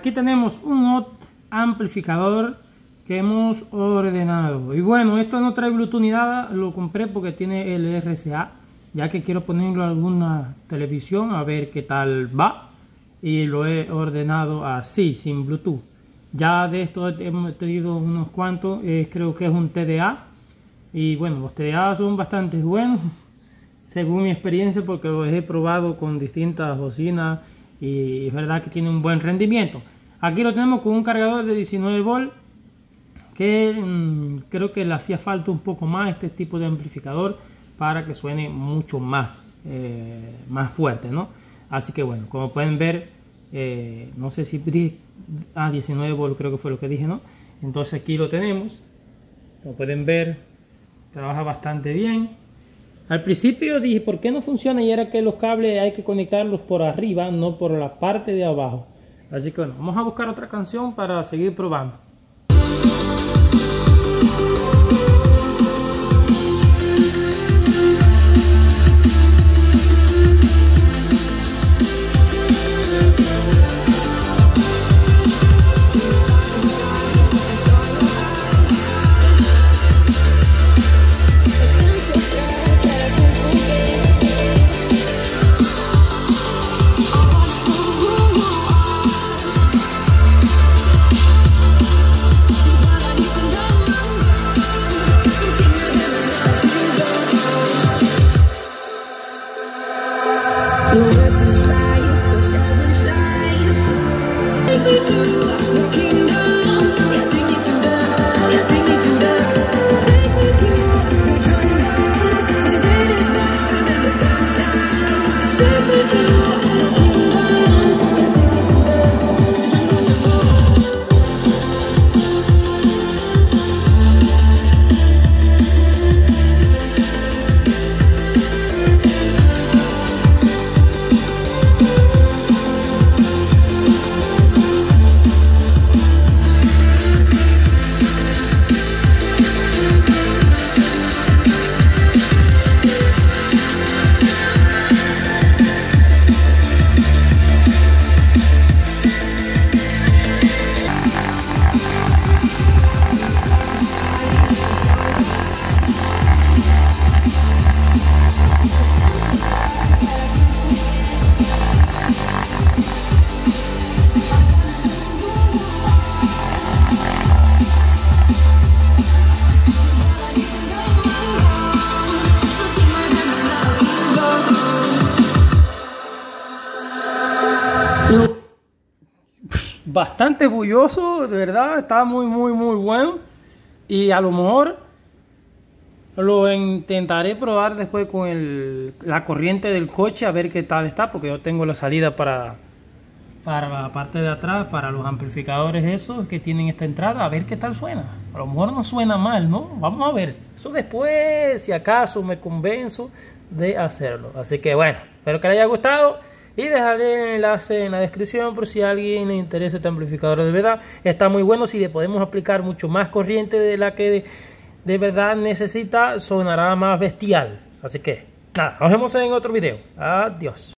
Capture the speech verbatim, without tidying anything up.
aquí tenemos un amplificador que hemos ordenado. Y bueno, esto no trae Bluetooth ni nada, lo compré porque tiene el R C A, ya que quiero ponerlo a alguna televisión a ver qué tal va. Y lo he ordenado así, sin Bluetooth. Ya de esto hemos tenido unos cuantos, eh, creo que es un T D A. Y bueno, los T D A son bastante buenos, según mi experiencia, porque los he probado con distintas bocinas y es verdad que tiene un buen rendimiento. Aquí lo tenemos con un cargador de diecinueve volts, que mmm, creo que le hacía falta un poco más este tipo de amplificador para que suene mucho más, eh, más fuerte, ¿no? Así que bueno, como pueden ver, eh, no sé si ah, diecinueve volts creo que fue lo que dije, ¿no? Entonces aquí lo tenemos, como pueden ver, trabaja bastante bien. Al principio dije, ¿por qué no funciona? Y era que los cables hay que conectarlos por arriba, no por la parte de abajo. Así que bueno, vamos a buscar otra canción para seguir probando. Bastante bulloso, de verdad, está muy muy muy bueno. Y a lo mejor lo intentaré probar después con el, la corriente del coche, a ver qué tal está, porque yo tengo la salida para, para la parte de atrás, para los amplificadores esos que tienen esta entrada, a ver qué tal suena. A lo mejor no suena mal, ¿no? Vamos a ver. Eso después, si acaso me convenzo de hacerlo. Así que bueno, espero que les haya gustado. Y dejaré el enlace en la descripción por si a alguien le interesa este amplificador de verdad. Está muy bueno. Si le podemos aplicar mucho más corriente de la que de, de verdad necesita, sonará más bestial. Así que nada, nos vemos en otro video. Adiós.